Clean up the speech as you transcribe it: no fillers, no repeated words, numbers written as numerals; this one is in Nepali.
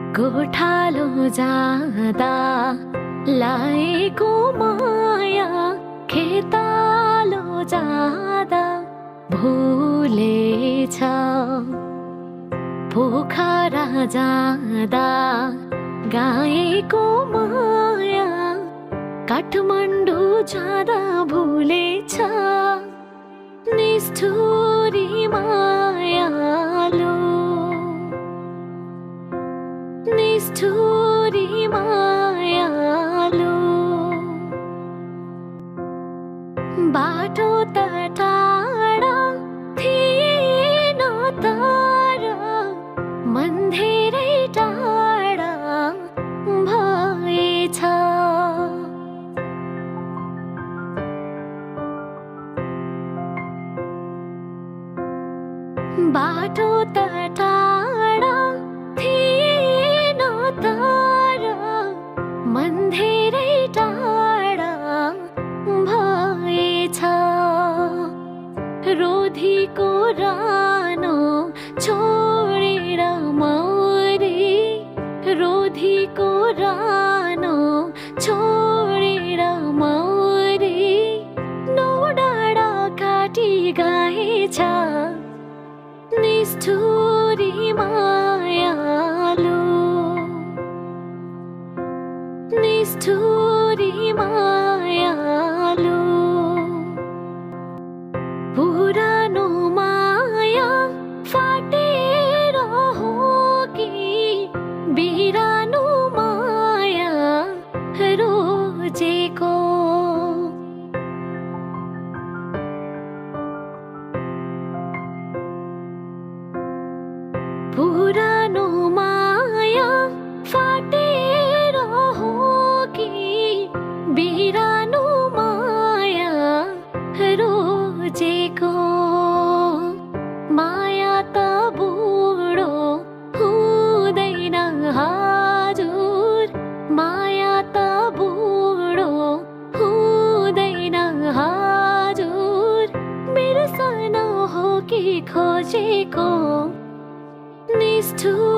गोठालो जाँदा लाएको माया, खेतालो जाँदा भुलेछ। पोखरा जाँदा गाएको माया, काठमाडौँ जाँदा भुलेछ। निष्ठुरी मायालु, निष्ठुरी मायालु। बाटो त टाढा थिएन तर मन धेरै टाढा भएछ। बाटो त टाढा थिएन तर मन धेरै टाढा भएछ। रोधीको रानो छोडेर मौरी, रोधीको रानो छोडेर मौरी, नौ डाँडा काटी गएछ। निष्ठुरी मायालु, निष्ठुरी मायालु। पुरानो माया फाटेर हो कि बिरानो माया रोजेको। पुरानो माया फाटेर हो कि बिरानो माया रोजेको। माया त बुढो हुँदैन हजुर, माया त बुढो हुँदैन हजुर। मेरो सानो हो कि खोजेको। निष्ठुरी